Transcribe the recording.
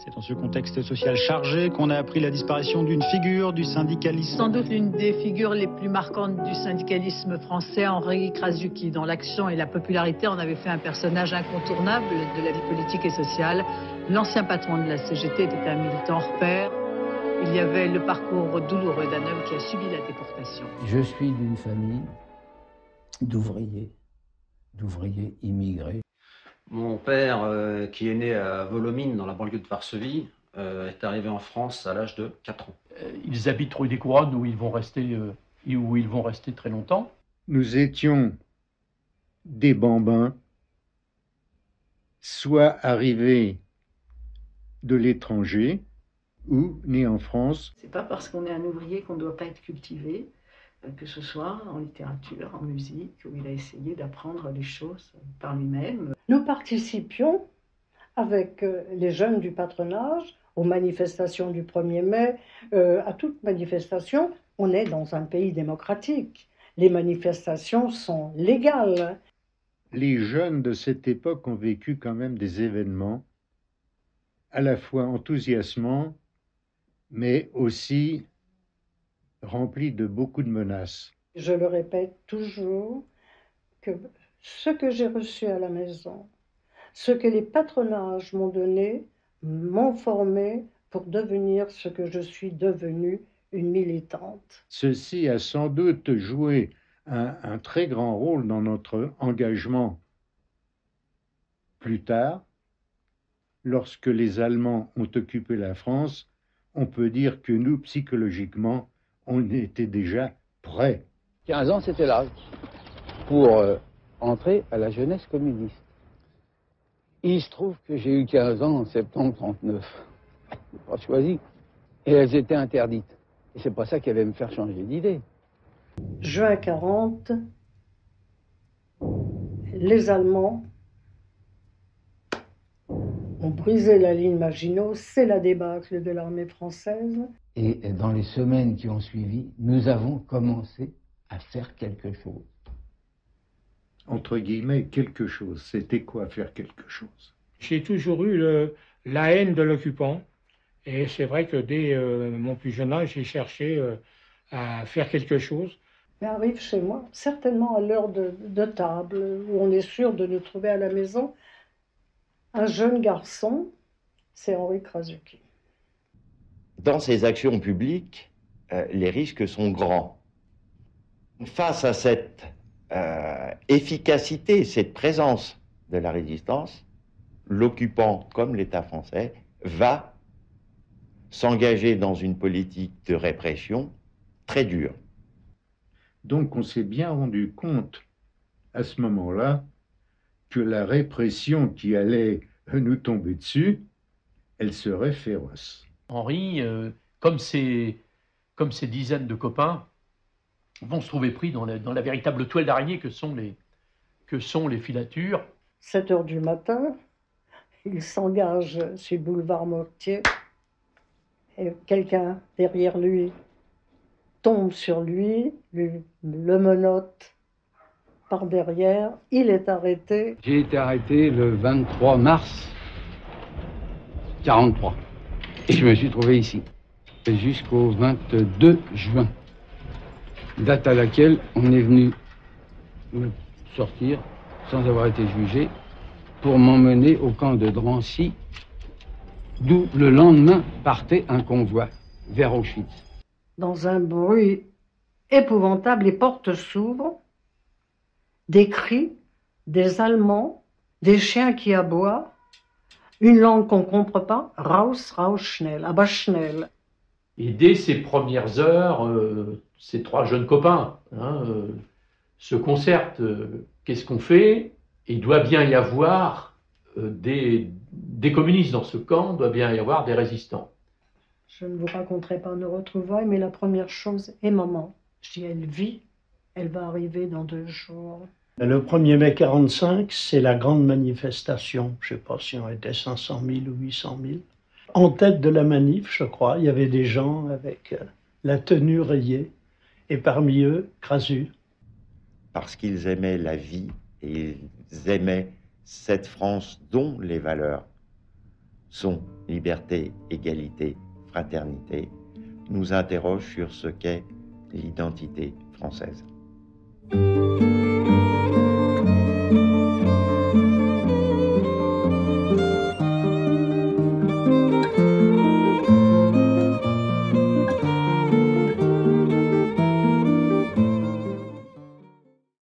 C'est dans ce contexte social chargé qu'on a appris la disparition d'une figure du syndicalisme. Sans doute l'une des figures les plus marquantes du syndicalisme français, Henri Krasuki. Dans l'action et la popularité, on avait fait un personnage incontournable de la vie politique et sociale. L'ancien patron de la CGT était un militant hors pair. Il y avait le parcours douloureux d'un homme qui a subi la déportation. Je suis d'une famille d'ouvriers immigrés. Mon père, qui est né à Volomine, dans la banlieue de Varsovie, est arrivé en France à l'âge de 4 ans. Ils habitent rue des Couronnes où ils vont rester très longtemps. Nous étions des bambins, soit arrivés de l'étranger ou nés en France. C'est pas parce qu'on est un ouvrier qu'on ne doit pas être cultivé, que ce soit en littérature, en musique, où il a essayé d'apprendre les choses par lui-même. Nous participions avec les jeunes du patronage aux manifestations du 1er mai, à toute manifestation. On est dans un pays démocratique. Les manifestations sont légales. Les jeunes de cette époque ont vécu quand même des événements à la fois enthousiasmants, mais aussi remplis de beaucoup de menaces. Je le répète toujours, que ce que j'ai reçu à la maison, ce que les patronages m'ont donné, m'ont formé pour devenir ce que je suis devenue, une militante. Ceci a sans doute joué un très grand rôle dans notre engagement plus tard. Lorsque les Allemands ont occupé la France, on peut dire que nous, psychologiquement, on était déjà prêts. 15 ans, c'était l'âge pour entrer à la jeunesse communiste. Il se trouve que j'ai eu 15 ans en septembre 1939. Je n'ai pas choisi. Et elles étaient interdites. Et c'est pas ça qui allait me faire changer d'idée. Juin 40, les Allemands ont brisé la ligne Maginot. C'est la débâcle de l'armée française. Et dans les semaines qui ont suivi, nous avons commencé à faire quelque chose. Entre guillemets, quelque chose. C'était quoi faire quelque chose? J'ai toujours eu la haine de l'occupant. Et c'est vrai que dès mon plus jeune âge, j'ai cherché à faire quelque chose. Mais arrive chez moi, certainement à l'heure de table, où on est sûr de nous trouver à la maison, un jeune garçon, c'est Henri Krasuki. Dans ces actions publiques, les risques sont grands. Face à cette efficacité, cette présence de la résistance, l'occupant, comme l'État français, va s'engager dans une politique de répression très dure. Donc on s'est bien rendu compte à ce moment-là que la répression qui allait nous tomber dessus, elle serait féroce. Henri, comme ces dizaines de copains, vont se trouver pris dans la véritable toile d'araignée que sont les filatures. 7 heures du matin, il s'engage sur le boulevard Mortier et quelqu'un derrière lui tombe sur lui, le menotte par derrière, il est arrêté. J'ai été arrêté le 23 mars 1943 et je me suis trouvé ici jusqu'au 22 juin, date à laquelle on est venu me sortir sans avoir été jugé pour m'emmener au camp de Drancy, d'où le lendemain partait un convoi vers Auschwitz. Dans un bruit épouvantable, les portes s'ouvrent, des cris, des Allemands, des chiens qui aboient, une langue qu'on ne comprend pas, Raus, Raus, schnell, aber schnell. Et dès ces premières heures, ces 3 jeunes copains se concertent. Qu'est-ce qu'on fait? Il doit bien y avoir des communistes dans ce camp, il doit bien y avoir des résistants. Je ne vous raconterai pas nos retrouvailles, mais la première chose est maman. Je dis, elle vit, elle va arriver dans 2 jours. Le 1er mai 1945, c'est la grande manifestation. Je ne sais pas si on était 500 000 ou 800 000. En tête de la manif, je crois, il y avait des gens avec la tenue rayée. Et parmi eux, Krasuki. Parce qu'ils aimaient la vie et ils aimaient cette France dont les valeurs sont liberté, égalité, fraternité, nous interroge sur ce qu'est l'identité française.